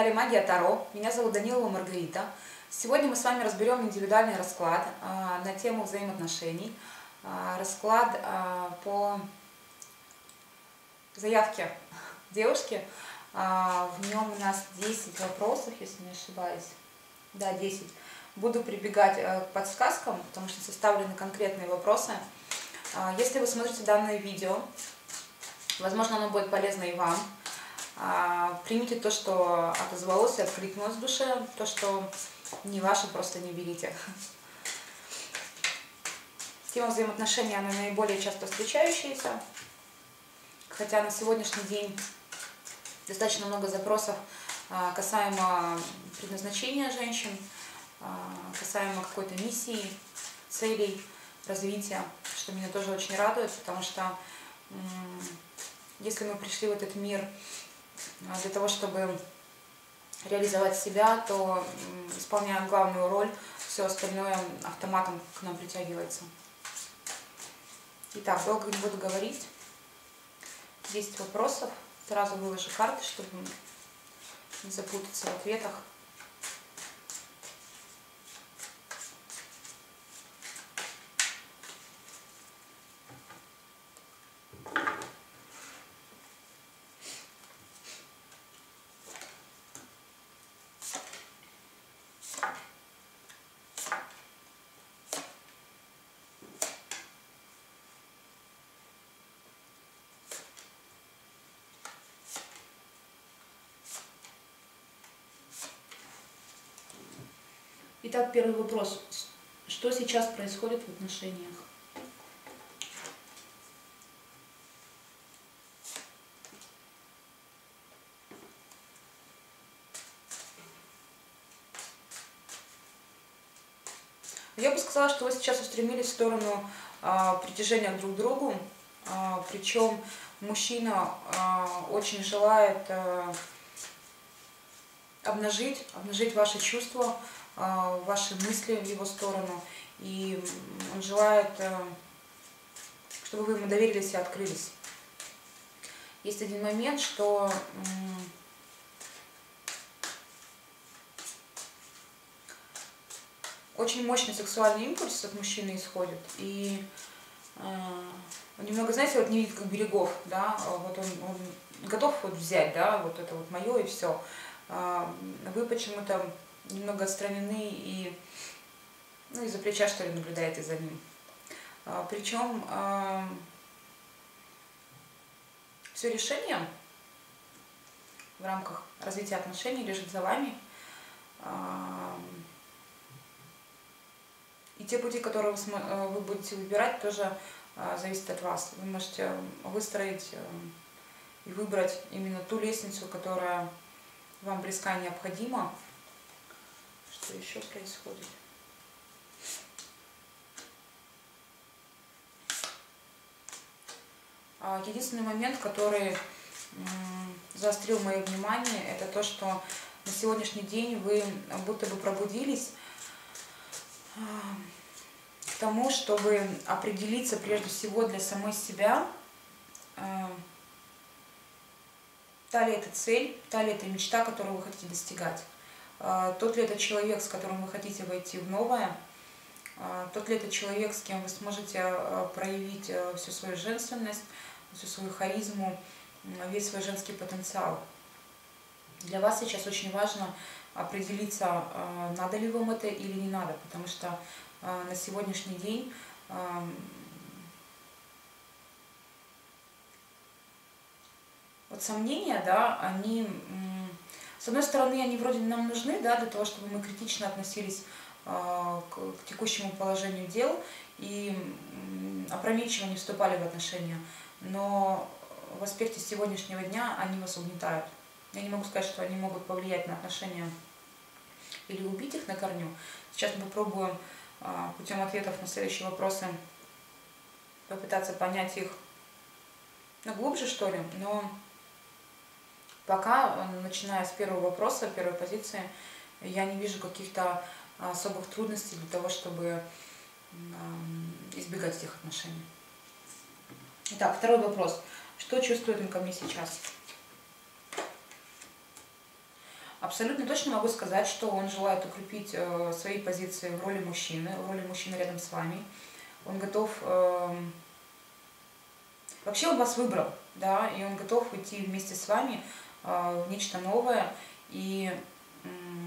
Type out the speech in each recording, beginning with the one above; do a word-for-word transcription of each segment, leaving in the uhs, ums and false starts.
канале Магия Таро. Меня зовут Данилова Маргарита. Сегодня мы с вами разберем индивидуальный расклад а, на тему взаимоотношений. А, расклад а, по заявке девушки. А, в нем у нас десять вопросов, если не ошибаюсь. Да, десять. Буду прибегать а, к подсказкам, потому что составлены конкретные вопросы. А, если вы смотрите данное видео, возможно, оно будет полезно и вам. Примите то, что отозвалось и откликнулось в душе, то, что не ваше, просто не берите. Тема взаимоотношений, она наиболее часто встречающаяся, хотя на сегодняшний день достаточно много запросов касаемо предназначения женщин, касаемо какой-то миссии, целей, развития, что меня тоже очень радует, потому что если мы пришли в этот мир для того, чтобы реализовать себя, то, исполняя главную роль, все остальное автоматом к нам притягивается. Итак, долго не буду говорить. десять вопросов. Сразу выложу карты, чтобы не запутаться в ответах. Итак, первый вопрос. Что сейчас происходит в отношениях? Я бы сказала, что вы сейчас устремились в сторону а, притяжения друг к другу, а, причем мужчина а, очень желает а, обнажить, обнажить ваши чувства, ваши мысли в его сторону, и он желает, чтобы вы ему доверились и открылись. Есть один момент, что очень мощный сексуальный импульс от мужчины исходит, и он немного, знаете, вот не видит как берегов, да, вот он, он готов вот взять, да, вот это вот мое и все. Вы почему-то немного отстранены и, ну, из-за плеча, что ли, наблюдаете за ним. А, причем а, все решение в рамках развития отношений лежит за вами. А, и те пути, которые вы, вы будете выбирать, тоже а, зависят от вас. Вы можете выстроить а, и выбрать именно ту лестницу, которая вам близка и необходима. Что еще происходит? Единственный момент, который заострил мое внимание, это то, что на сегодняшний день вы будто бы пробудились к тому, чтобы определиться прежде всего для самой себя, та ли это цель, та ли это мечта, которую вы хотите достигать. Тот ли это человек, с которым вы хотите войти в новое, тот ли это человек, с кем вы сможете проявить всю свою женственность, всю свою харизму, весь свой женский потенциал. Для вас сейчас очень важно определиться, надо ли вам это или не надо, потому что на сегодняшний день вот сомнения, да, они... С одной стороны, они вроде нам нужны, да, для того, чтобы мы критично относились э, к, к текущему положению дел и э, опрометчиво не вступали в отношения. Но в аспекте сегодняшнего дня они вас угнетают. Я не могу сказать, что они могут повлиять на отношения или убить их на корню. Сейчас мы попробуем э, путем ответов на следующие вопросы попытаться понять их, ну, глубже, что ли, но... Пока, начиная с первого вопроса, первой позиции, я не вижу каких-то особых трудностей для того, чтобы избегать этих отношений. Итак, второй вопрос. Что чувствует он ко мне сейчас? Абсолютно точно могу сказать, что он желает укрепить э, свои позиции в роли мужчины, в роли мужчины рядом с вами. Он готов... Э, вообще он вас выбрал, да, и он готов идти вместе с вами э, в нечто новое и э,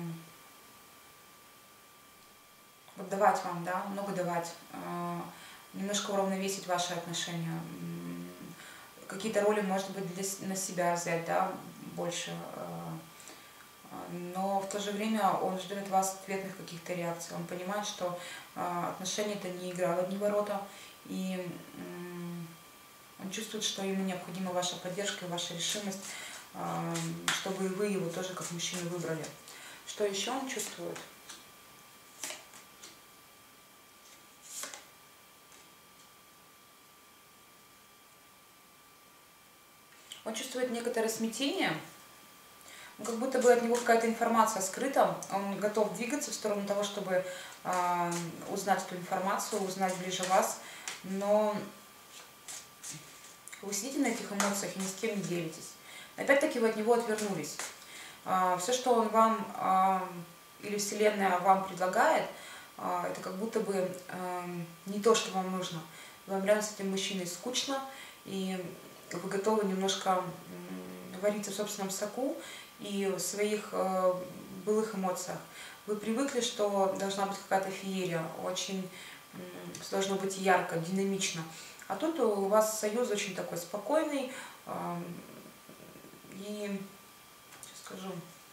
вот давать вам, да, много давать, э, немножко уравновесить ваши отношения, э, какие-то роли, может быть, для, на себя взять, да, больше. Э, но в то же время он ждет от вас ответных каких-то реакций. Он понимает, что э, отношения это не игра в одни ворота, и э, он чувствует, что ему необходима ваша поддержка и ваша решимость, э, чтобы вы его тоже как мужчину выбрали. Что еще он чувствует? Он чувствует некоторое смятение. Как будто бы от него какая-то информация скрыта, он готов двигаться в сторону того, чтобы э, узнать эту информацию, узнать ближе вас, но вы сидите на этих эмоциях и ни с кем не делитесь. Опять-таки вы от него отвернулись. Э, все, что он вам э, или Вселенная вам предлагает, э, это как будто бы э, не то, что вам нужно. Вам рядом с этим мужчиной скучно, и вы готовы немножко э, вариться в собственном соку, и в своих э, былых эмоциях. Вы привыкли, что должна быть какая-то феерия, очень э, должно быть ярко, динамично. А тут у вас союз очень такой спокойный. Э, и, сейчас скажу,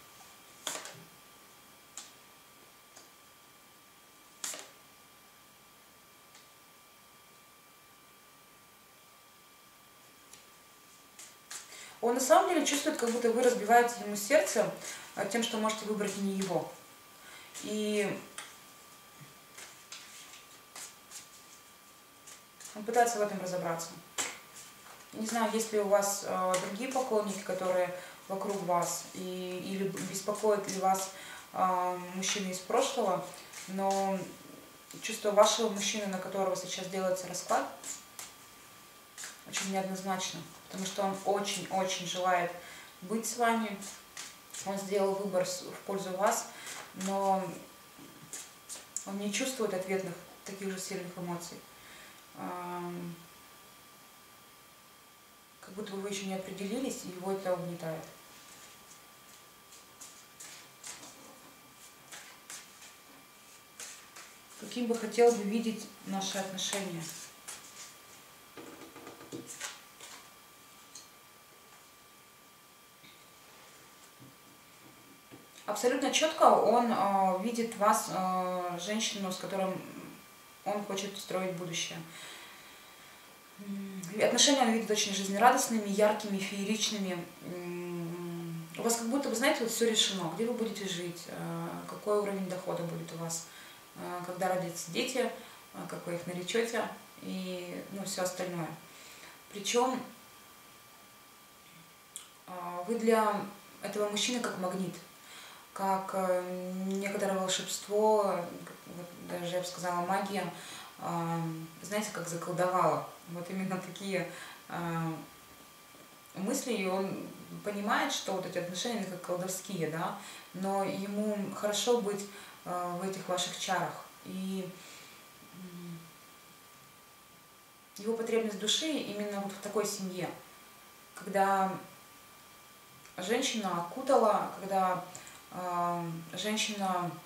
он на самом деле чувствует, как будто вы разбиваете ему сердце тем, что можете выбрать не его. И он пытается в этом разобраться. Не знаю, есть ли у вас э, другие поклонники, которые вокруг вас, и, или беспокоит ли вас э, мужчины из прошлого, но чувство вашего мужчины, на которого сейчас делается расклад, очень неоднозначно, потому что он очень-очень желает быть с вами, он сделал выбор в пользу вас, но он не чувствует ответных таких же сильных эмоций. Как будто бы вы еще не определились, и его это угнетает. Каким бы хотел бы видеть наши отношения? Абсолютно четко он э, видит вас, э, женщину, с которой он хочет строить будущее. И отношения он видит очень жизнерадостными, яркими, фееричными. У вас как будто, вы знаете, вот все решено, где вы будете жить, э, какой уровень дохода будет у вас, э, когда родятся дети, э, как вы их наречете и ну, все остальное. Причем э, вы для этого мужчины как магнит, как некоторое волшебство, вот даже я бы сказала магия, знаете, как заколдовала. Вот именно такие мысли, и он понимает, что вот эти отношения как колдовские, да, но ему хорошо быть в этих ваших чарах. И его потребность души именно вот в такой семье, когда женщина окутала, когда женщина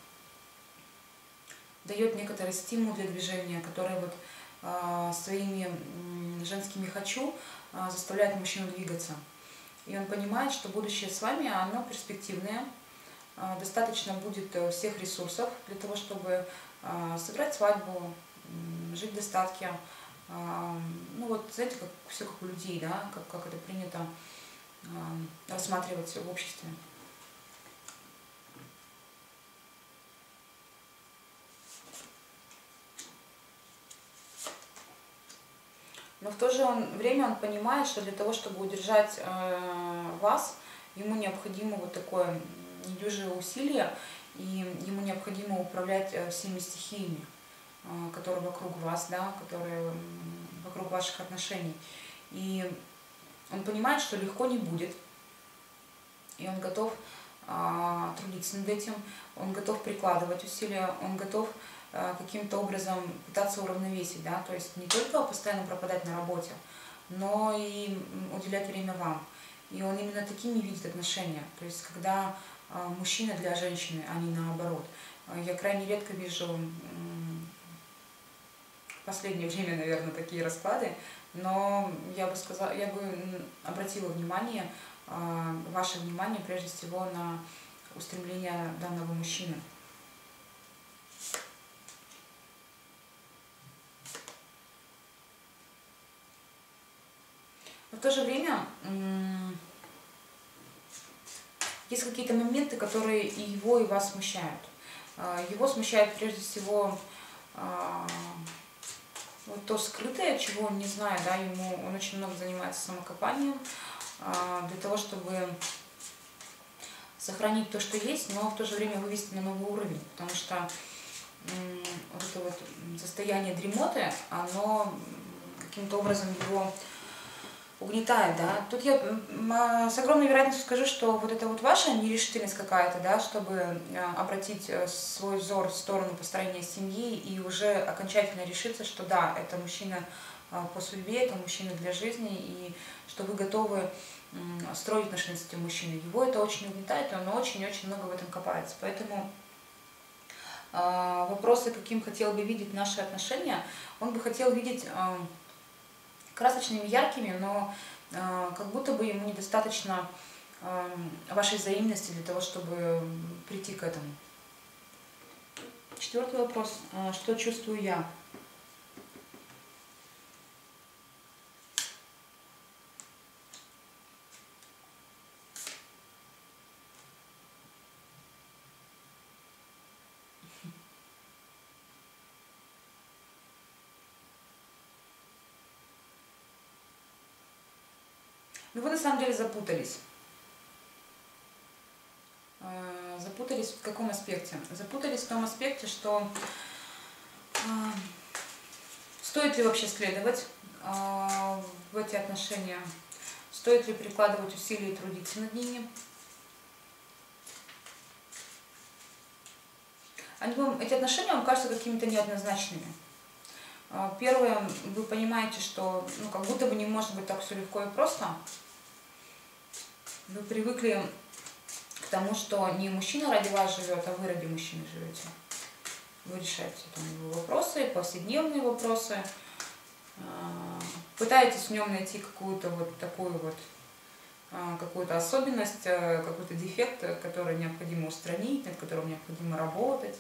дает некоторый стимул для движения, который вот э, своими женскими «хочу» э, заставляет мужчину двигаться. И он понимает, что будущее с вами, оно перспективное, э, достаточно будет всех ресурсов для того, чтобы э, сыграть свадьбу, э, жить в достатке. Э, ну вот, знаете, как, все как у людей, да, как, как это принято э, рассматривать в обществе. Но в то же время он понимает, что для того, чтобы удержать э, вас, ему необходимо вот такое недюжие усилие, и ему необходимо управлять э, всеми стихиями, э, которые вокруг вас, да, которые вокруг ваших отношений. И он понимает, что легко не будет, и он готов трудиться над этим, он готов прикладывать усилия, он готов каким-то образом пытаться уравновесить, да, то есть не только постоянно пропадать на работе, но и уделять время вам. И он именно такими видит отношения, то есть когда мужчина для женщины, а не наоборот. Я крайне редко вижу в последнее время, наверное, такие расклады, но я бы сказала, я бы обратила внимание, ваше внимание прежде всего на устремление данного мужчины. Но в то же время есть какие-то моменты, которые и его, и вас смущают. Его смущает прежде всего вот то скрытое, чего он не знает, да, ему, он очень много занимается самокопанием для того, чтобы сохранить то, что есть, но в то же время вывести на новый уровень, потому что вот это вот состояние дремоты, оно каким-то образом его угнетает, да. Тут я с огромной вероятностью скажу, что вот это вот ваша нерешительность какая-то, да, чтобы обратить свой взор в сторону построения семьи и уже окончательно решиться, что да, это мужчина по судьбе, это мужчина для жизни, и что вы готовы строить отношения с этим мужчиной. Его это очень угнетает, и он очень-очень много в этом копается. Поэтому вопросы, каким хотел бы видеть наши отношения, он бы хотел видеть красочными, яркими, но э, как будто бы ему недостаточно э, вашей взаимности для того, чтобы прийти к этому. Четвертый вопрос. Э, что чувствую я? Ну вы на самом деле запутались. Запутались в каком аспекте? Запутались в том аспекте, что стоит ли вообще следовать в эти отношения, стоит ли прикладывать усилия и трудиться над ними. Они вам, эти отношения вам кажутся какими-то неоднозначными. Первое, вы понимаете, что ну, как будто бы не может быть так все легко и просто. Вы привыкли к тому, что не мужчина ради вас живет, а вы ради мужчины живете. Вы решаете там его вопросы, повседневные вопросы, пытаетесь в нем найти какую-то вот такую вот какую-то особенность, какой-то дефект, который необходимо устранить, над которым необходимо работать,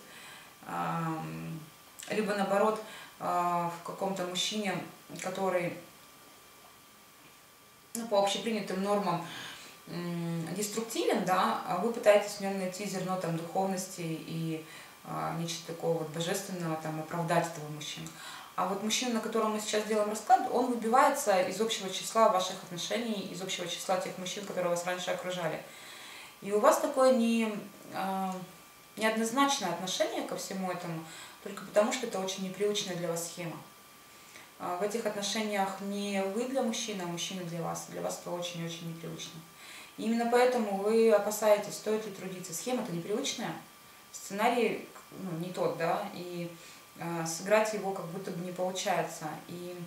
либо наоборот в каком-то мужчине, который ну, по общепринятым нормам деструктивен, да, а вы пытаетесь в нем найти зерно там духовности и а, нечто такого вот божественного, там, оправдать этого мужчину. А вот мужчина, на котором мы сейчас делаем расклад, он выбивается из общего числа ваших отношений, из общего числа тех мужчин, которые вас раньше окружали. И у вас такое не, а, неоднозначное отношение ко всему этому, только потому, что это очень непривычная для вас схема. А в этих отношениях не вы для мужчины, а мужчина для вас. Для вас это очень-очень непривычно. И именно поэтому вы опасаетесь, стоит ли трудиться. Схема-то непривычная, сценарий ну, не тот, да, и э, сыграть его как будто бы не получается. И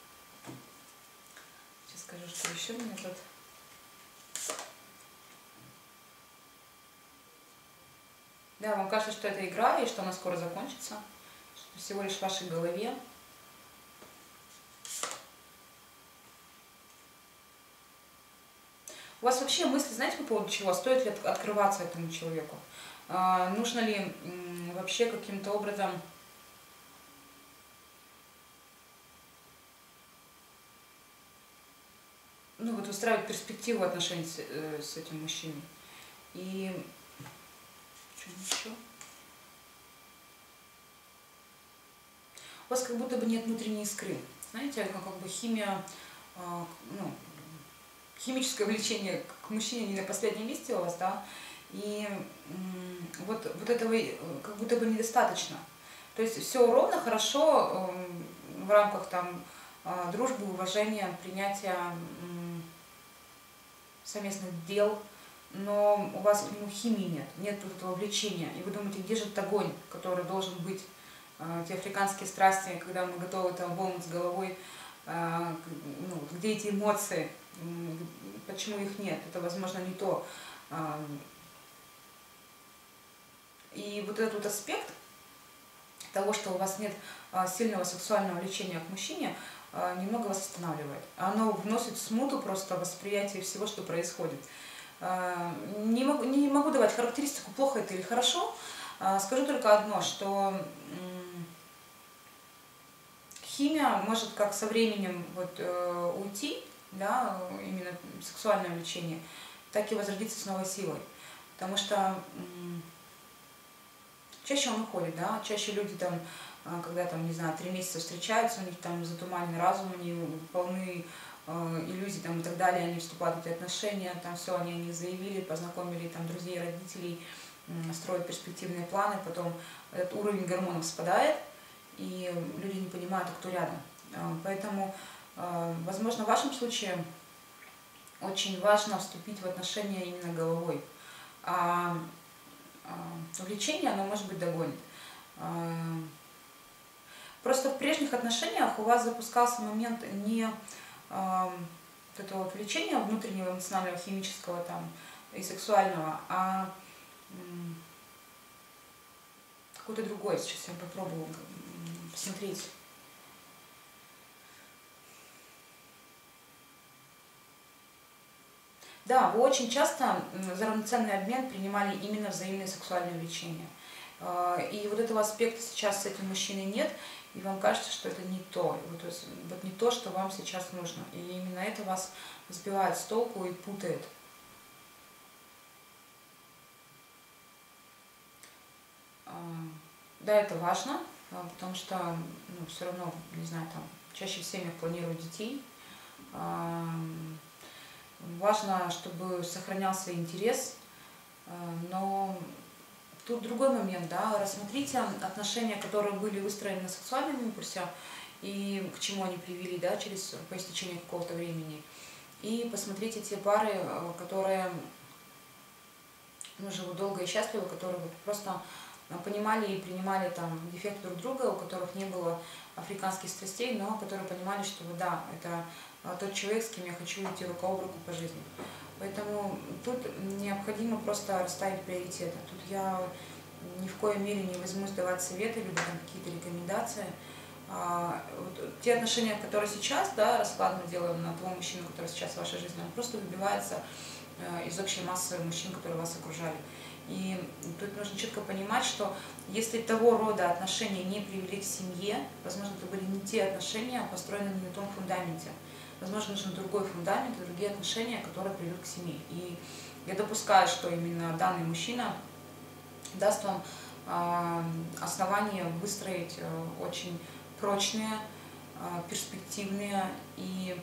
сейчас скажу, что еще мне тут. Да, вам кажется, что это игра, и что она скоро закончится, что всего лишь в вашей голове. У вас вообще мысли, знаете, по поводу чего? Стоит ли открываться этому человеку? А, нужно ли вообще каким-то образом ну, вот устраивать перспективу отношений с, э, с этим мужчиной? И что еще? У вас как будто бы нет внутренней искры. Знаете, ну, как бы химия, э, ну, химическое влечение к мужчине не на последнем месте у вас, да, и вот, вот этого как будто бы недостаточно. То есть все ровно, хорошо в рамках там дружбы, уважения, принятия совместных дел, но у вас к нему химии нет, нет вот этого влечения, и вы думаете, где же этот огонь, который должен быть, те африканские страсти, когда мы готовы там волнуть с головой, ну, где эти эмоции, почему их нет, это, возможно, не то. И вот этот вот аспект того, что у вас нет сильного сексуального влечения к мужчине, немного вас останавливает. Оно вносит смуту просто восприятие всего, что происходит. Не могу, не могу давать характеристику, плохо это или хорошо. Скажу только одно, что химия может как со временем вот, уйти, да, именно сексуальное влечение, так и возродиться с новой силой. Потому что чаще он уходит, да, чаще люди там, когда там, не знаю, три месяца встречаются, у них там затуманен разум, они полны э, иллюзий там и так далее, они вступают в эти отношения, там все, они, они заявили, познакомили там друзей, родителей, э, строят перспективные планы, потом этот уровень гормонов спадает, и люди не понимают, а кто рядом. Э, поэтому, э, возможно, в вашем случае очень важно вступить в отношения именно головой. А, а влечение, оно, может быть, догонит. Просто в прежних отношениях у вас запускался момент не э, вот этого вот влечения внутреннего, эмоционального, химического там, и сексуального, а э, какой-то другой. Сейчас я попробую посмотреть. Да, вы очень часто за равноценный обмен принимали именно взаимное сексуальное влечение. И вот этого аспекта сейчас с этим мужчиной нет, и вам кажется, что это не то, вот, то есть, вот не то, что вам сейчас нужно. И именно это вас сбивает с толку и путает. Да, это важно, потому что ну, все равно, не знаю, там чаще в семьях планируют детей. Важно, чтобы сохранялся интерес, но тут другой момент, да, рассмотрите отношения, которые были выстроены на сексуальном импульсе, и к чему они привели, да, через, по истечении какого-то времени, и посмотрите те пары, которые ну, живут долго и счастливо, которые вот просто понимали и принимали там дефекты друг друга, у которых не было африканских страстей, но которые понимали, что да, это тот человек, с кем я хочу идти рука об руку по жизни. Поэтому тут необходимо просто расставить приоритеты. Тут я ни в коей мере не возьмусь давать советы, либо там какие-то рекомендации. А, вот, те отношения, которые сейчас, да, расклад мы делаем на того мужчину, который сейчас в вашей жизни, он просто выбивается э, из общей массы мужчин, которые вас окружали. И тут нужно четко понимать, что если того рода отношения не привели к семье, возможно, это были не те отношения, построены не на том фундаменте. Возможно, нужен другой фундамент и другие отношения, которые приведут к семье. И я допускаю, что именно данный мужчина даст вам э, основание выстроить э, очень прочные, э, перспективные и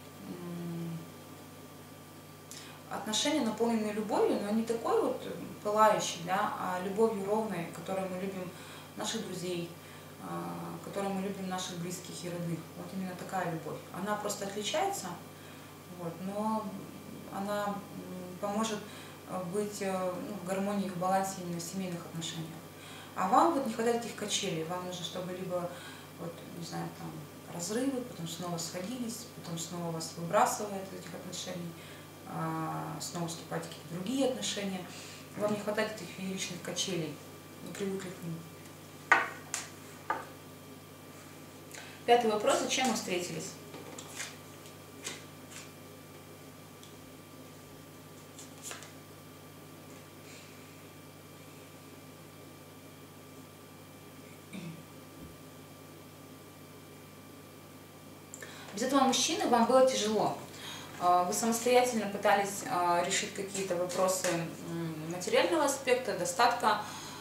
э, отношения, наполненные любовью, но не такой вот пылающей, да, а любовью ровной, которой мы любим наших друзей, которой мы любим наших близких и родных. Вот именно такая любовь. Она просто отличается, вот, но она поможет быть ну, в гармонии, в балансе именно в семейных отношениях. А вам вот не хватает этих качелей. Вам нужно, чтобы либо, вот, не знаю, там, разрывы, потом снова сходились, потом снова вас выбрасывает из этих отношений, снова вступать в какие-то другие отношения. Вам не хватает этих фееричных качелей. Не привыкли к ним. Пятый вопрос. Зачем мы встретились? Без этого мужчины вам было тяжело. Вы самостоятельно пытались решить какие-то вопросы материального аспекта, достатка,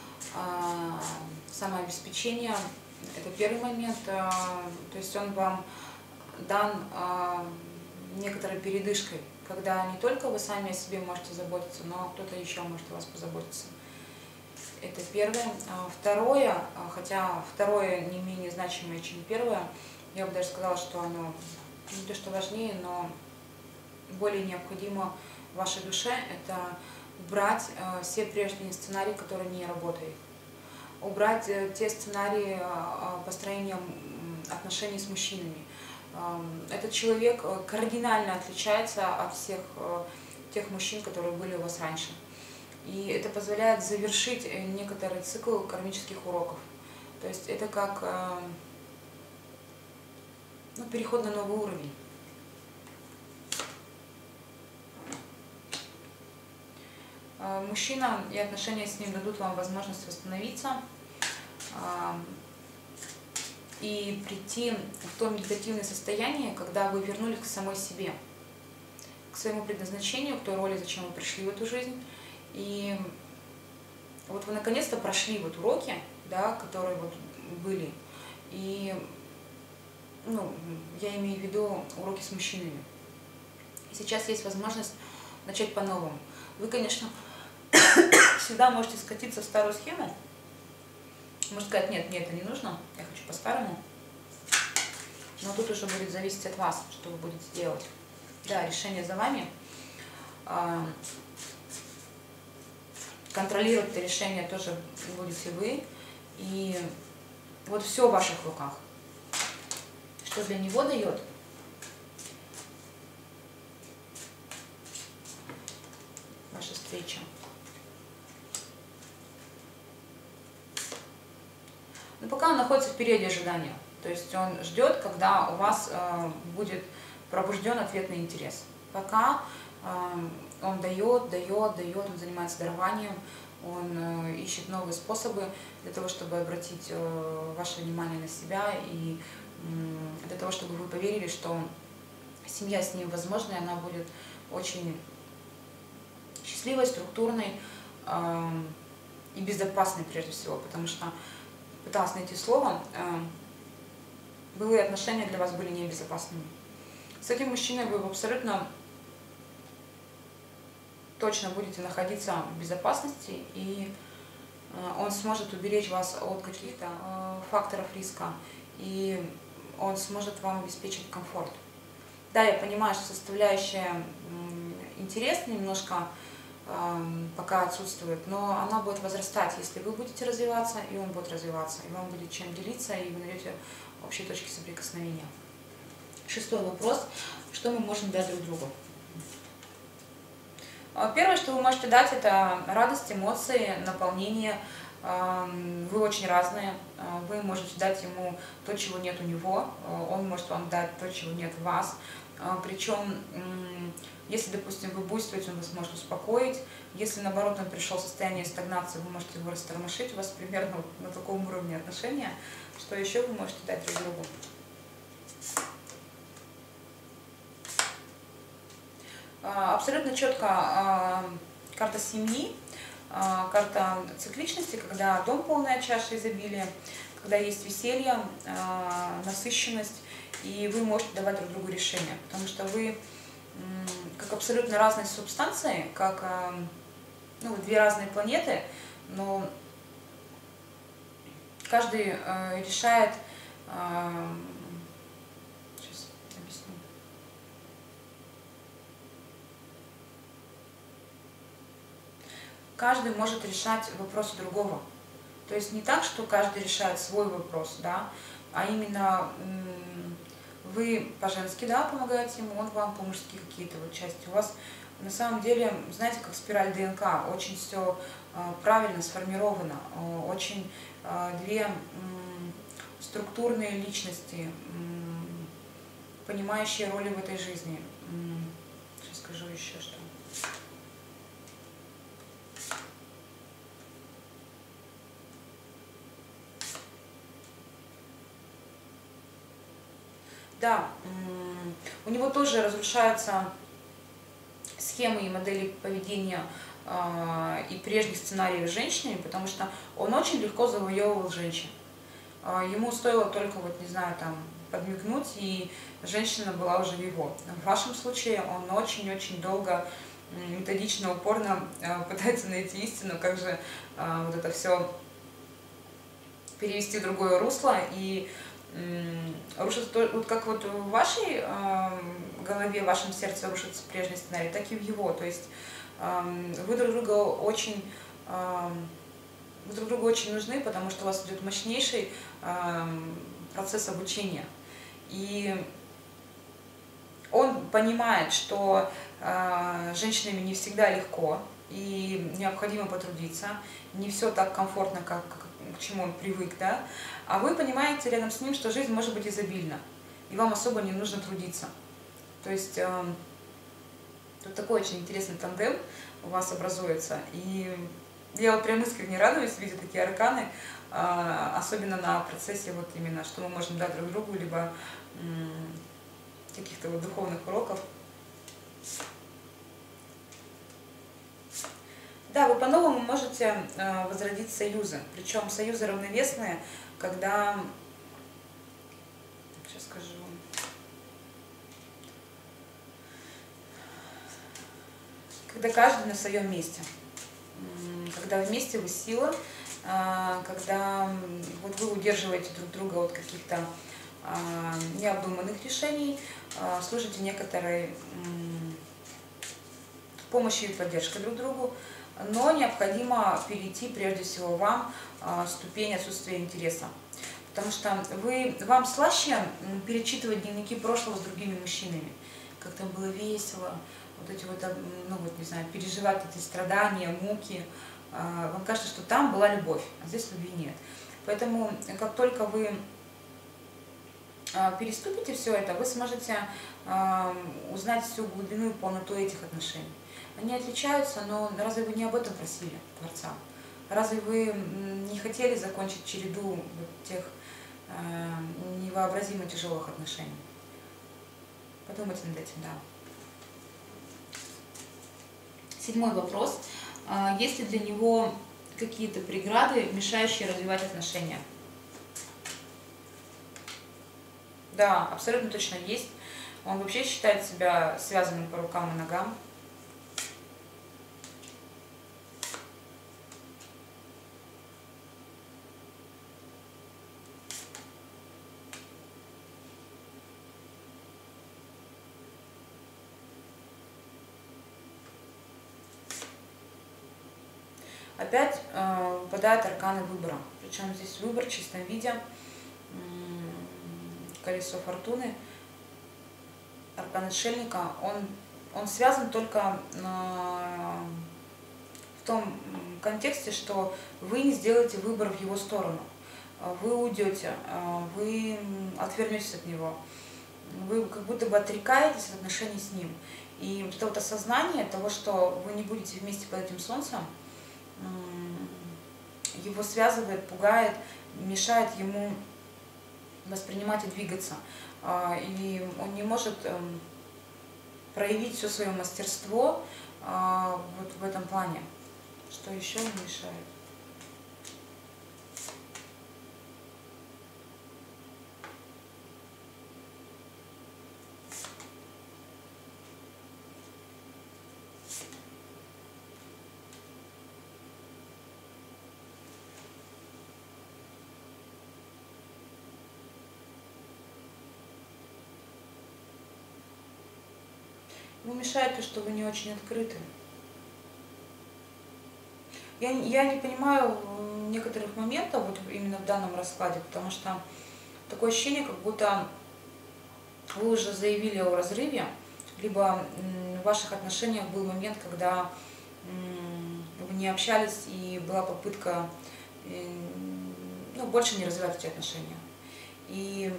самообеспечения. Это первый момент, то есть он вам дан некоторой передышкой, когда не только вы сами о себе можете заботиться, но кто-то еще может о вас позаботиться. Это первое. Второе, хотя второе не менее значимое, чем первое, я бы даже сказала, что оно не то что важнее, но более необходимо вашей душе, это убрать э, все прежние сценарии, которые не работают, убрать э, те сценарии э, построения отношений с мужчинами. Э, этот человек кардинально отличается от всех э, тех мужчин, которые были у вас раньше. И это позволяет завершить некоторый цикл кармических уроков. То есть это как э, ну, переход на новый уровень. Мужчина и отношения с ним дадут вам возможность восстановиться э, и прийти в то медитативное состояние, когда вы вернулись к самой себе, к своему предназначению, к той роли, зачем вы пришли в эту жизнь. И вот вы наконец-то прошли вот уроки, да, которые вот были. И ну, я имею в виду уроки с мужчинами. И сейчас есть возможность начать по-новому. Вы, конечно, всегда можете скатиться в старую схему. Можете сказать, нет, мне это не нужно, я хочу по-старому. Но тут уже будет зависеть от вас, что вы будете делать. Да, решение за вами. Контролировать это решение тоже будете вы. И вот все в ваших руках. Что для него дает? Ваша встреча. Но пока он находится в периоде ожидания. То есть он ждет, когда у вас э, будет пробужден ответный интерес. Пока э, он дает, дает, дает, он занимается дарованием, он э, ищет новые способы для того, чтобы обратить э, ваше внимание на себя и э, для того, чтобы вы поверили, что семья с ним возможна, и она будет очень счастливой, структурной э, и безопасной прежде всего, потому что пыталась найти слово, э, былые отношения для вас были небезопасными. С этим мужчиной вы абсолютно точно будете находиться в безопасности, и он сможет уберечь вас от каких-то факторов риска, и он сможет вам обеспечить комфорт. Да, я понимаю, что составляющая интерес немножко пока отсутствует, но она будет возрастать, если вы будете развиваться, и он будет развиваться, и вам будет чем делиться, и вы найдете общие точки соприкосновения. Шестой вопрос. Что мы можем дать друг другу? Первое, что вы можете дать, это радость, эмоции, наполнение. Вы очень разные. Вы можете дать ему то, чего нет у него. Он может вам дать то, чего нет у вас. Причем, если, допустим, вы буйствуете, он вас может успокоить. Если, наоборот, он пришел в состояние стагнации, вы можете его растормошить. У вас примерно на таком уровне отношения. Что еще вы можете дать друг другу? Абсолютно четко карта семьи, карта цикличности, когда дом полная чаша изобилия, когда есть веселье, насыщенность, и вы можете давать друг другу решения, потому что вы как абсолютно разные субстанции, как ну, две разные планеты, но каждый решает. Сейчас объясню. Каждый может решать вопросы другого. То есть не так, что каждый решает свой вопрос, да, а именно вы по-женски, да, помогаете ему, он вам по-мужски какие-то вот части. У вас на самом деле, знаете, как спираль ДНК, очень все правильно сформировано, очень две структурные личности, понимающие роли в этой жизни. Сейчас скажу еще что. Да, у него тоже разрушаются схемы и модели поведения и прежних сценариев с женщинами, потому что он очень легко завоевывал женщин. Ему стоило только, вот не знаю, там, подмигнуть, и женщина была уже его. В вашем случае он очень-очень долго, методично, упорно пытается найти истину, как же вот это все перевести в другое русло, и рушится, вот как вот в вашей э, голове, в вашем сердце рушится прежний сценарий, так и в его. То есть э, вы друг друга очень, э, вы друг другу очень нужны, потому что у вас идет мощнейший э, процесс обучения. И он понимает, что э, женщинами не всегда легко, и необходимо потрудиться, не все так комфортно, как, как к чему он привык, да, а вы понимаете рядом с ним, что жизнь может быть изобильна, и вам особо не нужно трудиться. То есть э, тут такой очень интересный тандем у вас образуется, и я вот прям искренне радуюсь, видя такие арканы, э, особенно на процессе вот именно, что мы можем дать друг другу, либо э, каких-то вот духовных уроков. Да, вы по-новому можете э, возродить союзы, причем союзы равновесные, когда, сейчас скажу, когда каждый на своем месте, когда вместе вы сила, э, когда вот вы удерживаете друг друга от каких-то э, необдуманных решений, э, служите некоторой э, помощью и поддержкой друг другу. Но необходимо перейти прежде всего вам э, ступень отсутствия интереса. Потому что вы, вам слаще перечитывать дневники прошлого с другими мужчинами. Как там было весело, вот эти вот, ну вот, не знаю, переживать эти страдания, муки. Э, вам кажется, что там была любовь, а здесь любви нет. Поэтому, как только вы э, переступите все это, вы сможете э, узнать всю глубину и полноту этих отношений. Они отличаются, но разве вы не об этом просили Творца? Разве вы не хотели закончить череду вот тех э, невообразимо тяжелых отношений? Подумайте над этим, да. Седьмой вопрос. Есть ли для него какие-то преграды, мешающие развивать отношения? Да, абсолютно точно есть. Он вообще считает себя связанным по рукам и ногам. Опять э, выпадают арканы выбора. Причем здесь выбор в чистом виде, колесо фортуны, аркан отшельника, он, он связан только э, в том контексте, что вы не сделаете выбор в его сторону. Вы уйдете, вы отвернетесь от него, вы как будто бы отрекаетесь от отношений с ним. И вот это вот осознание того, что вы не будете вместе под этим солнцем, его связывает, пугает, мешает ему воспринимать и двигаться. И он не может проявить все свое мастерство вот в этом плане. Что еще мешает? Ему мешает то, что вы не очень открыты. Я, я не понимаю некоторых моментов вот именно в данном раскладе, потому что такое ощущение, как будто вы уже заявили о разрыве, либо в ваших отношениях был момент, когда вы не общались и была попытка ну, больше не развивать эти отношения. И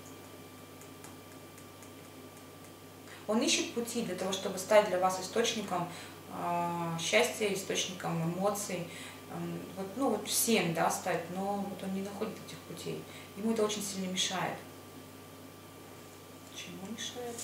он ищет пути для того, чтобы стать для вас источником э, счастья, источником эмоций, э, вот, ну вот всем, да, стать, но вот он не находит этих путей. Ему это очень сильно мешает. Чему мешает?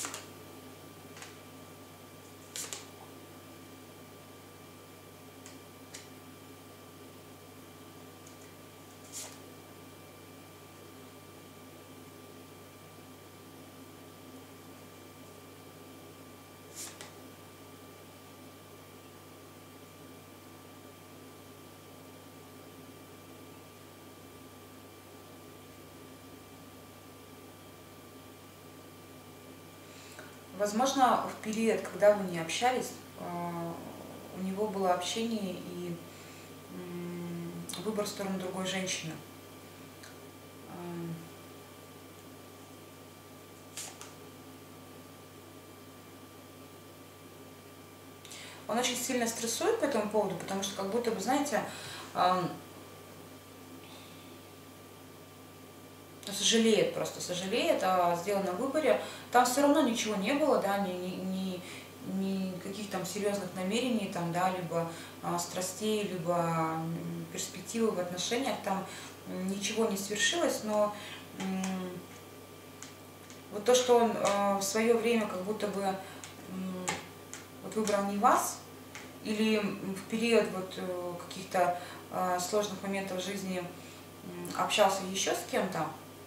Возможно, в период, когда вы не общались, э, у него было общение и м, выбор в сторону другой женщины. Эм, Он очень сильно стрессует по этому поводу, потому что как будто бы, знаете, эм, сожалеет просто, сожалеет о сделанном выборе. Там все равно ничего не было, да, ни, ни, ни, никаких там серьезных намерений, там, да, либо а, страстей, либо м, перспективы в отношениях, там м, ничего не свершилось, но м, вот то, что он а, в свое время как будто бы м, вот выбрал не вас, или в период вот э, каких-то а, сложных моментов в жизни м, общался еще с кем-то,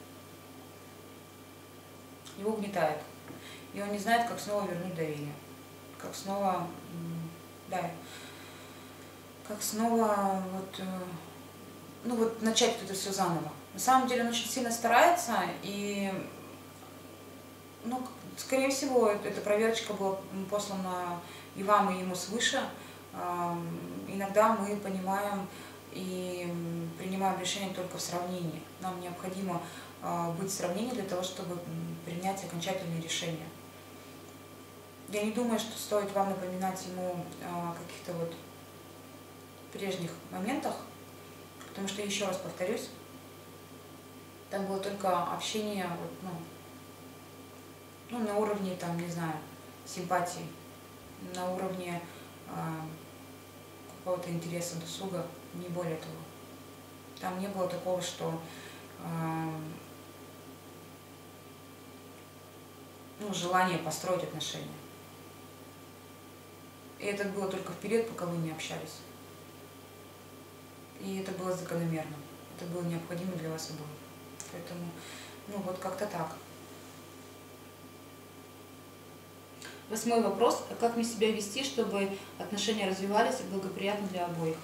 его угнетает. И он не знает, как снова вернуть доверие, как снова, м, да, как снова вот, э, ну вот начать вот это все заново. На самом деле он очень сильно старается, и, ну, к- скорее всего, эт- эта проверочка была м, послана и вам, и ему свыше. Ам, Иногда мы понимаем и м, принимаем решение только в сравнении. Нам необходимо а, быть в сравнении для того, чтобы м, принять окончательные решения. Я не думаю, что стоит вам напоминать ему о каких-то вот прежних моментах, потому что, еще раз повторюсь, там было только общение вот, ну, ну, на уровне, там, не знаю, симпатии, на уровне а, какого-то интереса, досуга, не более того. Там не было такого, что а, ну, желание построить отношения. И это было только в период, пока вы не общались. И это было закономерно. Это было необходимо для вас обоих. Поэтому, ну вот как-то так. Восьмой вопрос. Как мне себя вести, чтобы отношения развивались и благоприятно для обоих?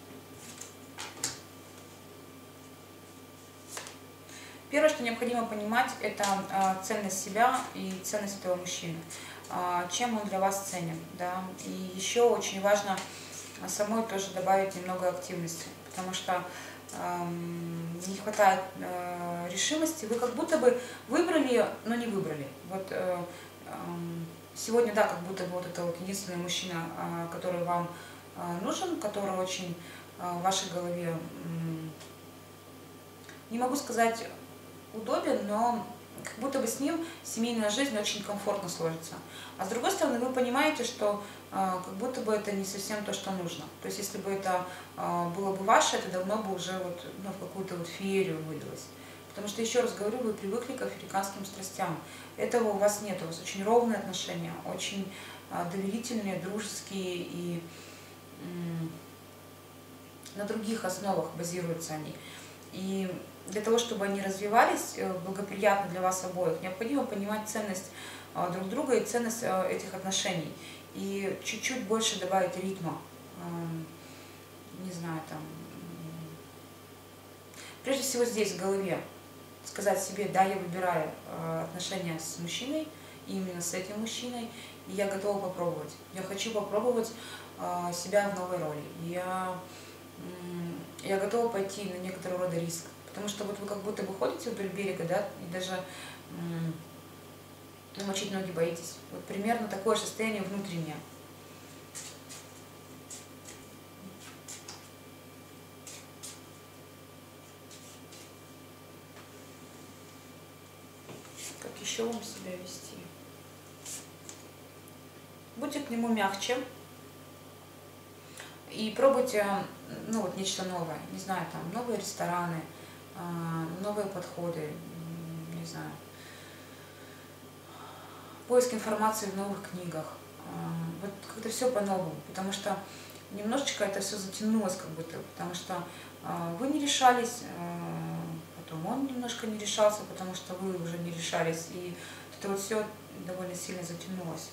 Первое, что необходимо понимать, это а, ценность себя и ценность этого мужчины. А, чем он для вас ценен. Да? И еще очень важно самой тоже добавить немного активности, потому что эм, не хватает э, решимости. Вы как будто бы выбрали, но не выбрали. Вот э, эм, сегодня, да, как будто бы вот это вот единственный мужчина, э, который вам э, нужен, который очень э, в вашей голове, м, не могу сказать удобен, но как будто бы с ним семейная жизнь очень комфортно сложится. А с другой стороны, вы понимаете, что э, как будто бы это не совсем то, что нужно. То есть, если бы это э, было бы ваше, это давно бы уже вот, ну, в какую-то вот феерию вылилось. Потому что, еще раз говорю, вы привыкли к африканским страстям. Этого у вас нет. У вас очень ровные отношения, очень э, доверительные, дружеские, и м, на других основах базируются они. И для того, чтобы они развивались э, благоприятно для вас обоих, необходимо понимать ценность э, друг друга и ценность э, этих отношений. И чуть-чуть больше добавить ритма. Эм, Не знаю, там... м, Прежде всего здесь, в голове, сказать себе: да, я выбираю э, отношения с мужчиной, именно с этим мужчиной, и я готова попробовать. Я хочу попробовать э, себя в новой роли. Я, м, я готова пойти на некоторого рода риск. Потому что вот вы как будто бы ходите вдоль берега, да, и даже м, намочить ноги боитесь. Вот примерно такое состояние внутреннее. Как еще вам себя вести? Будьте к нему мягче и пробуйте, ну вот, нечто новое. Не знаю, там, новые рестораны, а, новые подходы, м, не знаю, поиск информации в новых книгах. А, Вот как-то все по-новому, потому что немножечко это все затянулось как будто, потому что а, вы не решались, а, потом он немножко не решался, потому что вы уже не решались, и это вот все довольно сильно затянулось.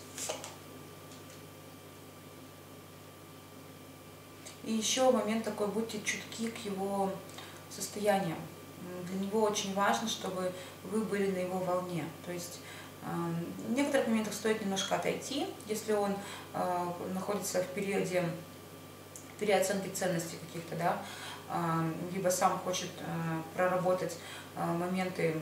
И еще момент такой: будьте чутки к его состоянию. М, Для него очень важно, чтобы вы были на его волне. То есть В некоторых моментах стоит немножко отойти, если он находится в периоде переоценки ценностей каких-то, да, либо сам хочет проработать моменты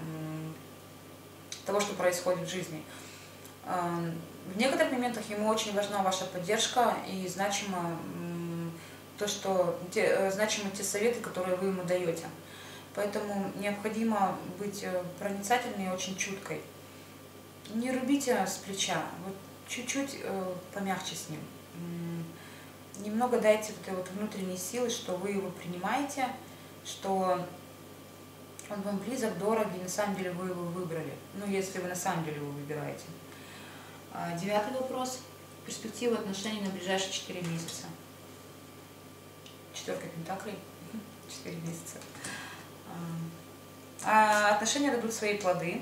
того, что происходит в жизни. В некоторых моментах ему очень важна ваша поддержка и значимо то, что те, значимы те советы, которые вы ему даете. Поэтому необходимо быть проницательной и очень чуткой. Не рубите с плеча, вот чуть-чуть помягче с ним. Немного дайте вот этой вот внутренней силы, что вы его принимаете, что он вам близок, дорог, и на самом деле вы его выбрали. Ну, если вы на самом деле его выбираете. Девятый вопрос. Перспективы отношений на ближайшие четыре месяца. Четверка пентаклей. четыре месяца. А отношения дадут свои плоды.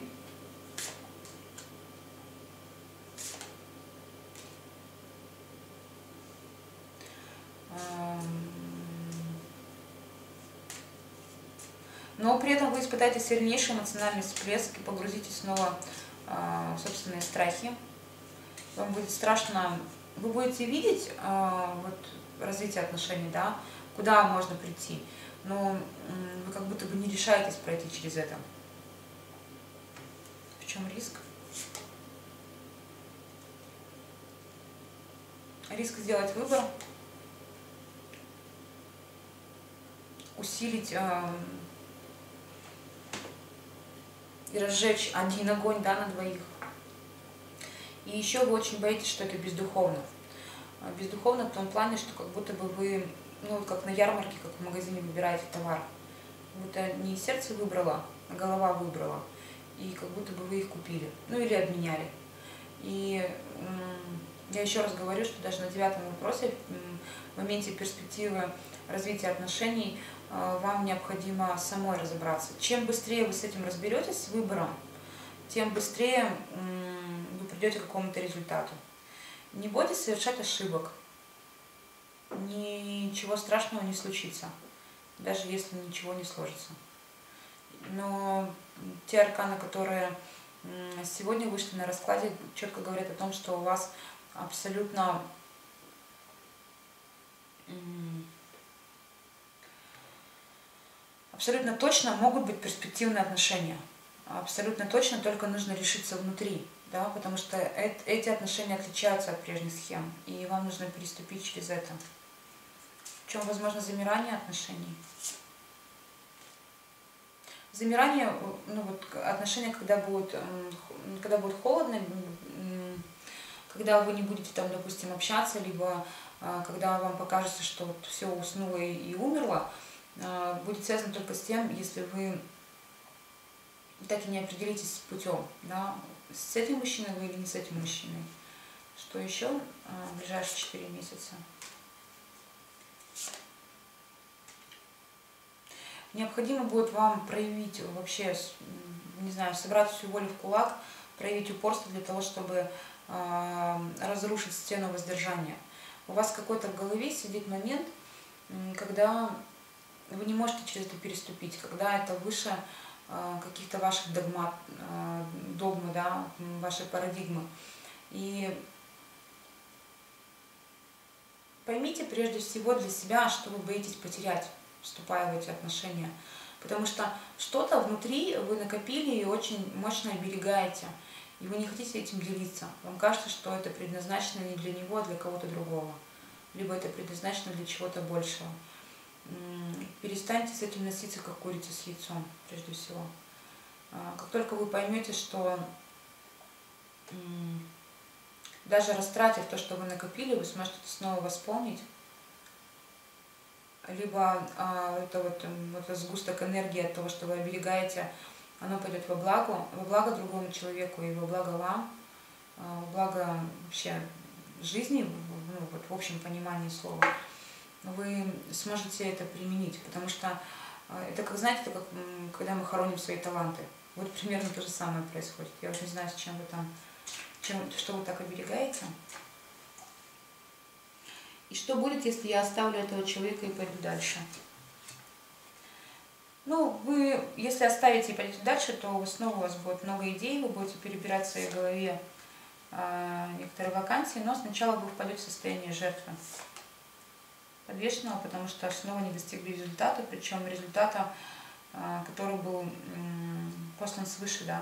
Но при этом вы испытаете сильнейший эмоциональный всплеск и погрузитесь снова в собственные страхи. Вам будет страшно, вы будете видеть вот, развитие отношений, да, куда можно прийти, но вы как будто бы не решаетесь пройти через это. В чем риск? Риск сделать выбор, усилить э, и разжечь один огонь, да, на двоих. И еще вы очень боитесь, что это бездуховно. Бездуховно в том плане, что как будто бы вы, ну, как на ярмарке, как в магазине выбираете товар. Будто не сердце выбрало, а голова выбрала. И как будто бы вы их купили, ну или обменяли. И я еще раз говорю, что даже на девятом вопросе, в моменте перспективы развития отношений, вам необходимо самой разобраться. Чем быстрее вы с этим разберетесь, с выбором, тем быстрее вы придете к какому-то результату. Не бойтесь совершать ошибок. Ничего страшного не случится, даже если ничего не сложится. Но те арканы, которые сегодня вышли на раскладе, четко говорят о том, что у вас абсолютно абсолютно точно могут быть перспективные отношения. Абсолютно точно, только нужно решиться внутри, да, потому что эти отношения отличаются от прежних схем, и вам нужно переступить через это. В чем возможно замирание отношений? Замирание, ну вот отношения, когда будут, когда будет холодно, когда вы не будете там, допустим, общаться, либо когда вам покажется, что вот все уснуло и умерло, будет связано только с тем, если вы так и не определитесь с путем, да, с этим мужчиной вы или не с этим мужчиной. Что еще в ближайшие четыре месяца? Необходимо будет вам проявить вообще, не знаю, собрать всю волю в кулак, проявить упорство для того, чтобы э, разрушить стену воздержания. У вас какой-то в голове сидит момент, когда вы не можете через это переступить, когда это выше э, каких-то ваших догмат, э, догмы, да, вашей парадигмы. И поймите прежде всего для себя, что вы боитесь потерять, вступая в эти отношения. Потому что что-то внутри вы накопили и очень мощно оберегаете. И вы не хотите этим делиться. Вам кажется, что это предназначено не для него, а для кого-то другого. Либо это предназначено для чего-то большего. Перестаньте с этим носиться, как курица с яйцом, прежде всего. Как только вы поймете, что даже растратив то, что вы накопили, вы сможете это снова восполнить, либо а, это вот, вот сгусток энергии от того, что вы оберегаете, оно пойдет во благо, во благо другому человеку и во благо вам, во благо вообще жизни, ну, вот в общем понимании слова, вы сможете это применить, потому что это, как знаете, это как когда мы хороним свои таланты. Вот примерно то же самое происходит. Я уже не знаю, с чем вы там, чем, что вы так оберегаете. И что будет, если я оставлю этого человека и пойду дальше? Ну, вы, если оставите и пойдете дальше, то вы снова у вас будет много идей, вы будете перебирать в своей голове э, некоторые вакансии, но сначала вы впадете в состояние жертвы подвешенного, потому что снова не достигли результата, причем результата, э, который был э, послан свыше, да.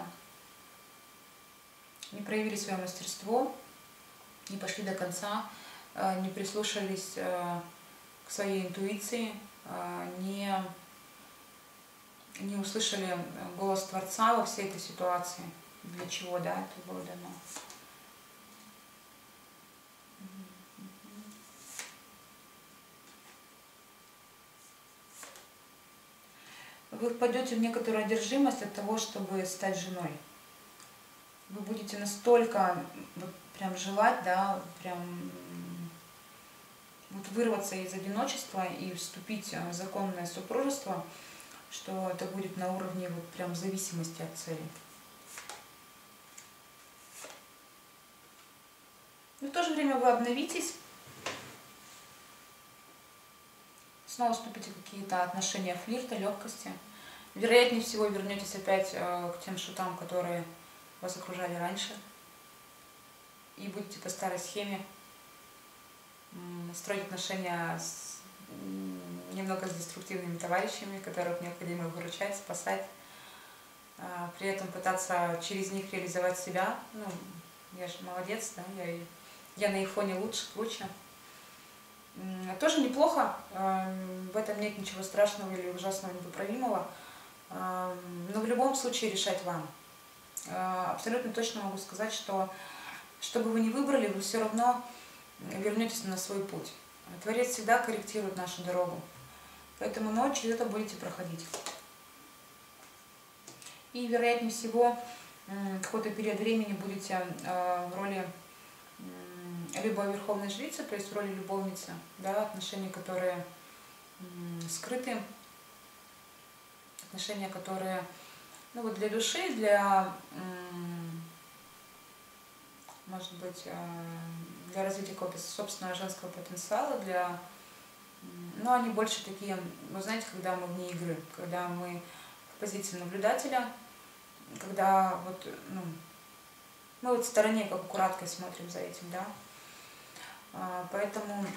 Не проявили свое мастерство, не пошли до конца, э, не прислушались э, к своей интуиции, э, не... не услышали голос Творца во всей этой ситуации, для чего, да, это было дано. Вы впадете в некоторую одержимость от того, чтобы стать женой. Вы будете настолько вот, прям желать, да, прям вот, вырваться из одиночества и вступить в законное супружество, что это будет на уровне вот прям зависимости от цели. Но в то же время вы обновитесь, снова вступите в какие-то отношения флирта, легкости. Вероятнее всего вернетесь опять э, к тем шутам, которые вас окружали раньше. И будете по старой схеме строить отношения с, немного с деструктивными товарищами, которых необходимо выручать, спасать. При этом пытаться через них реализовать себя. Ну, я же молодец, да, я, я на их фоне лучше, лучше. Тоже неплохо, в этом нет ничего страшного или ужасного, непоправимого. Но в любом случае решать вам. Абсолютно точно могу сказать, что что бы вы ни выбрали, вы все равно вернетесь на свой путь. Творец всегда корректирует нашу дорогу. Поэтому ночь через это будете проходить. И, вероятнее всего, какой-то период времени будете в роли либо верховной жрицы, то есть в роли любовницы, да, отношения, которые скрыты, отношения, которые, ну вот для души, для, может быть, для развития какого-то собственного женского потенциала, для, ну они больше такие, вы знаете, когда мы вне игры, когда мы в позиции наблюдателя, когда вот, ну, мы вот в стороне, как аккураткой смотрим за этим, да, поэтому,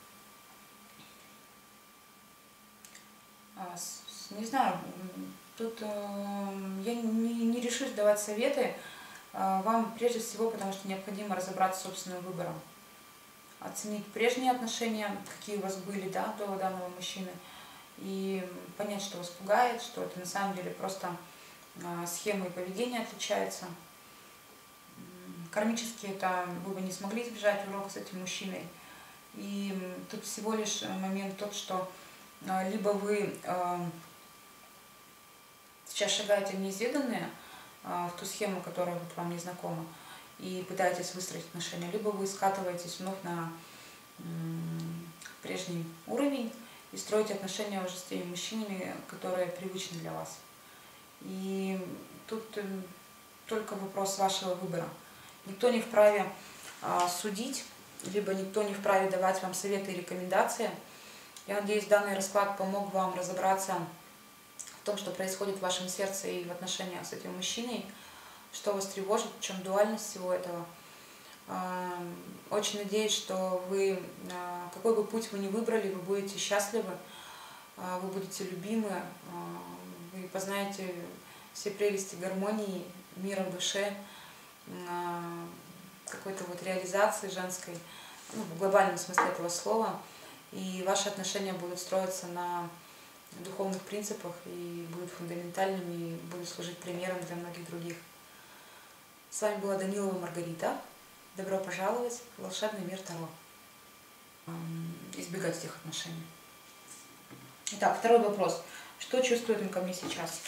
не знаю, тут я не, не решусь давать советы вам прежде всего, потому что необходимо разобраться с собственным выбором, оценить прежние отношения, какие у вас были, да, до данного мужчины, и понять, что вас пугает, что это на самом деле просто схемы и поведение отличаются. Кармически это вы бы не смогли избежать урока с этим мужчиной. И тут всего лишь момент тот, что либо вы сейчас шагаете в неизведанное, в ту схему, которая вот вам не знакома, и пытаетесь выстроить отношения, либо вы скатываетесь вновь на прежний уровень и строите отношения уже с теми мужчинами, которые привычны для вас. И тут только вопрос вашего выбора. Никто не вправе а, судить, либо никто не вправе давать вам советы и рекомендации. Я надеюсь, данный расклад помог вам разобраться в том, что происходит в вашем сердце и в отношениях с этим мужчиной, что вас тревожит, в чем дуальность всего этого. А, очень надеюсь, что вы, а, какой бы путь вы ни выбрали, вы будете счастливы, а, вы будете любимы, а, вы познаете все прелести гармонии, мира в душе, какой-то вот реализации женской, ну, в глобальном смысле этого слова, и ваши отношения будут строиться на духовных принципах и будут фундаментальными, и будут служить примером для многих других. С вами была Данилова Маргарита. Добро пожаловать в волшебный мир Таро. Избегать этих отношений. Итак, второй вопрос. Что чувствует он ко мне сейчас?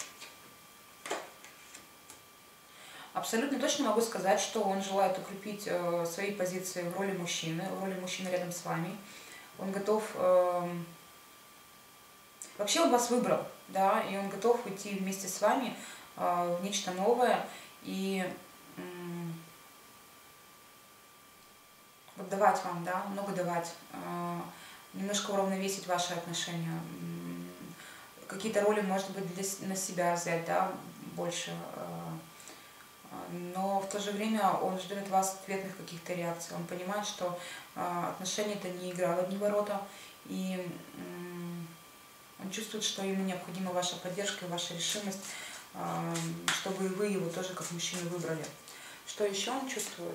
Абсолютно точно могу сказать, что он желает укрепить э, свои позиции в роли мужчины, в роли мужчины рядом с вами. Он готов... Э, вообще он вас выбрал, да, и он готов уйти вместе с вами э, в нечто новое и э, вот давать вам, да, много давать, э, немножко уравновесить ваши отношения, какие-то роли, может быть, для, на себя взять, да, больше. Но в то же время он ждет от вас ответных каких-то реакций. Он понимает, что отношения это не игра в одни ворота, и он чувствует, что ему необходима ваша поддержка и ваша решимость, чтобы вы его тоже как мужчину выбрали. Что еще он чувствует?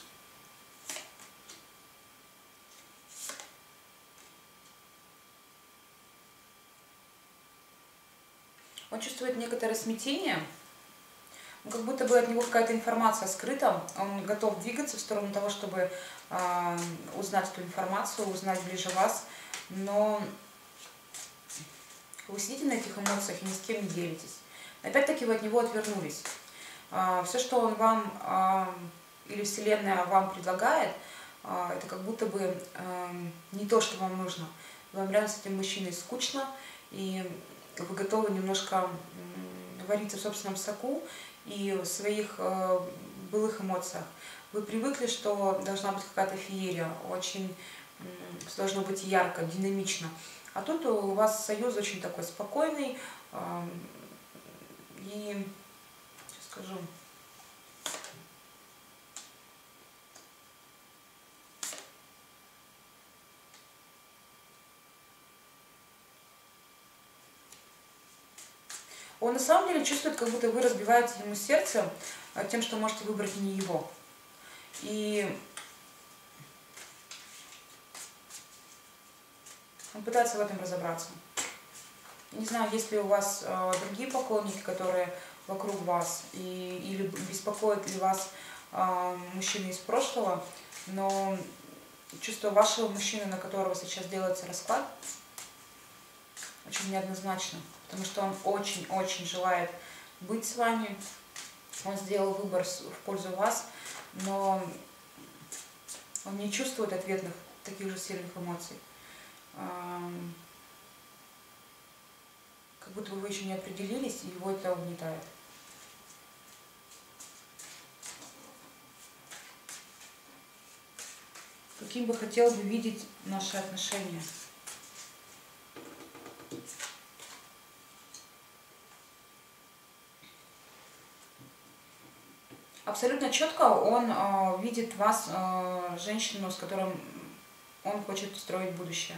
Он чувствует некоторое смятение, как будто бы от него какая-то информация скрыта. Он готов двигаться в сторону того, чтобы э, узнать эту информацию, узнать ближе вас, но вы сидите на этих эмоциях и ни с кем не делитесь. Опять-таки вы от него отвернулись. Э, все, что он вам э, или Вселенная вам предлагает, э, это как будто бы э, не то, что вам нужно. Вам рядом с этим мужчиной скучно, и вы готовы немножко вариться в собственном соку и в своих э, былых эмоциях. Вы привыкли, что должна быть какая-то феерия, очень э, должно быть ярко, динамично. А тут у вас союз очень такой спокойный э, и, сейчас скажу, он на самом деле чувствует, как будто вы разбиваете ему сердце тем, что можете выбрать не его. И он пытается в этом разобраться. Не знаю, есть ли у вас э, другие поклонники, которые вокруг вас, и, или беспокоит ли вас э, мужчины из прошлого, но чувство вашего мужчины, на которого сейчас делается расклад, очень неоднозначно, потому что он очень-очень желает быть с вами. Он сделал выбор в пользу вас, но он не чувствует ответных таких же сильных эмоций. Как будто бы вы еще не определились, и его это угнетает. Каким бы хотел бы видеть наши отношения? Абсолютно четко он э, видит вас, э, женщину, с которым он хочет строить будущее.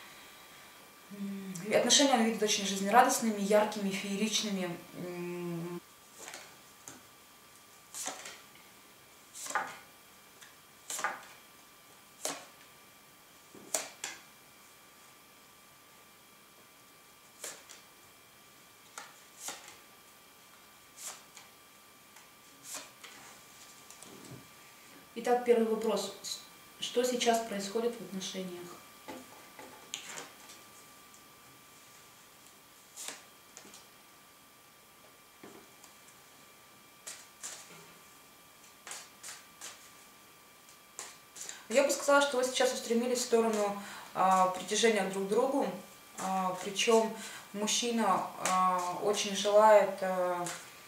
И отношения он видит очень жизнерадостными, яркими, фееричными. Итак, первый вопрос. Что сейчас происходит в отношениях? Я бы сказала, что вы сейчас устремились в сторону а, притяжения друг к другу, а, причем мужчина а, очень желает а,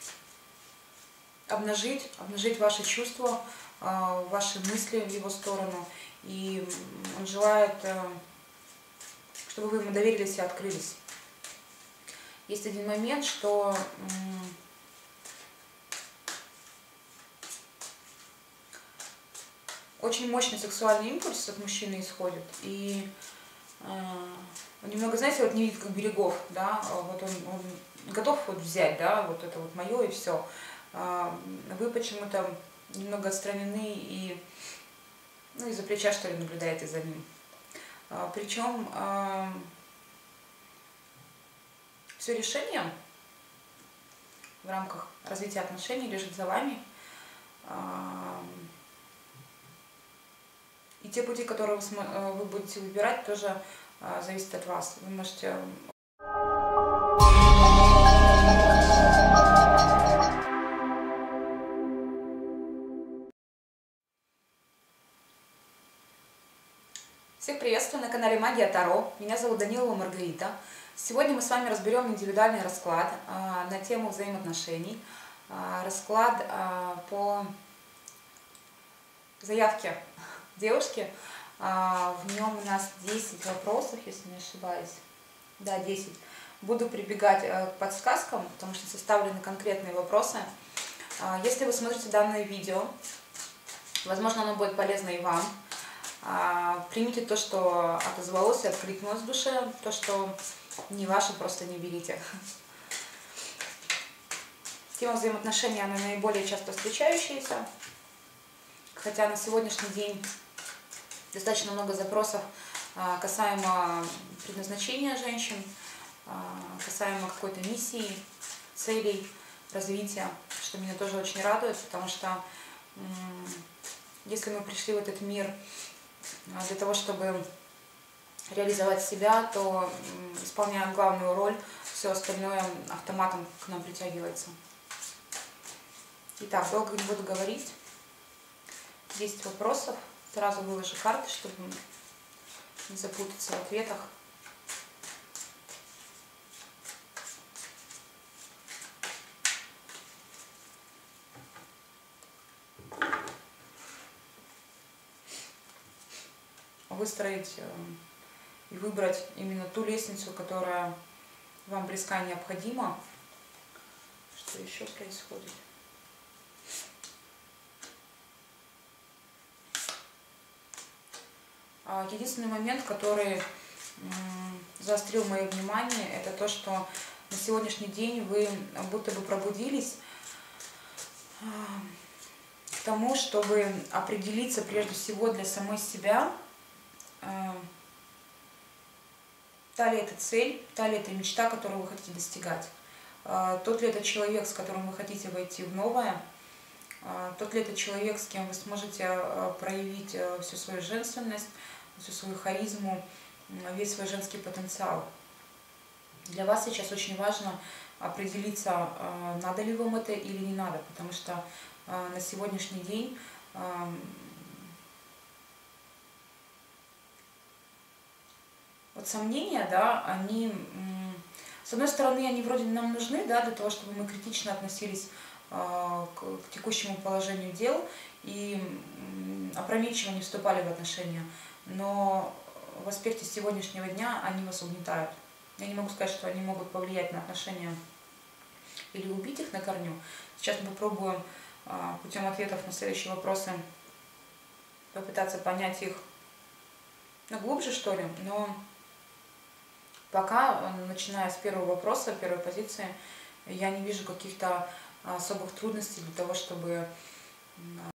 обнажить, обнажить ваши чувства, а, ваши мысли в его сторону, и он желает, а, чтобы вы ему доверились и открылись. Есть один момент, что очень мощный сексуальный импульс от мужчины исходит, и э, он немного, знаете, вот не видит как берегов, да, вот он, он готов вот взять, да, вот это вот мое и все. Э, вы почему-то немного отстранены и, ну, из-за плеча, что ли, наблюдаете за ним. Э, причем э, все решение в рамках развития отношений лежит за вами. Э, И те пути, которые вы будете выбирать, тоже зависят от вас. Вы можете... Всех приветствую на канале Магия Таро. Меня зовут Данилова Маргарита. Сегодня мы с вами разберем индивидуальный расклад на тему взаимоотношений. Расклад по заявке девушки. В нем у нас десять вопросов, если не ошибаюсь. Да, десять. буду прибегать к подсказкам, потому что составлены конкретные вопросы. Если вы смотрите данное видео, возможно, оно будет полезно и вам. Примите то, что отозвалось и откликнулось в душе, то, что не ваше, просто не берите. Тема взаимоотношений, она наиболее часто встречающаяся, хотя на сегодняшний день достаточно много запросов касаемо предназначения женщин, касаемо какой-то миссии, целей, развития, что меня тоже очень радует, потому что если мы пришли в этот мир для того, чтобы реализовать себя, то, исполняя главную роль, все остальное автоматом к нам притягивается. Итак, долго не буду говорить. десять вопросов. Сразу выложу карты, чтобы не запутаться в ответах. Выстроить и выбрать именно ту лестницу, которая вам близка и необходима. Что еще происходит? Единственный момент, который заострил мое внимание, это то, что на сегодняшний день вы будто бы пробудились к тому, чтобы определиться прежде всего для самой себя, та ли это цель, та ли это мечта, которую вы хотите достигать, тот ли это человек, с которым вы хотите войти в новое, тот ли это человек, с кем вы сможете проявить всю свою женственность, всю свою харизму, весь свой женский потенциал. Для вас сейчас очень важно определиться, надо ли вам это или не надо, потому что на сегодняшний день вот сомнения, да, они, с одной стороны, они вроде нам нужны, да, для того, чтобы мы критично относились к текущему положению дел и опрометчиво не вступали в отношения. Но в аспекте сегодняшнего дня они вас угнетают. Я не могу сказать, что они могут повлиять на отношения или убить их на корню. Сейчас мы попробуем путем ответов на следующие вопросы попытаться понять их, ну, глубже, что ли. Но пока, начиная с первого вопроса, первой позиции, я не вижу каких-то особых трудностей для того, чтобы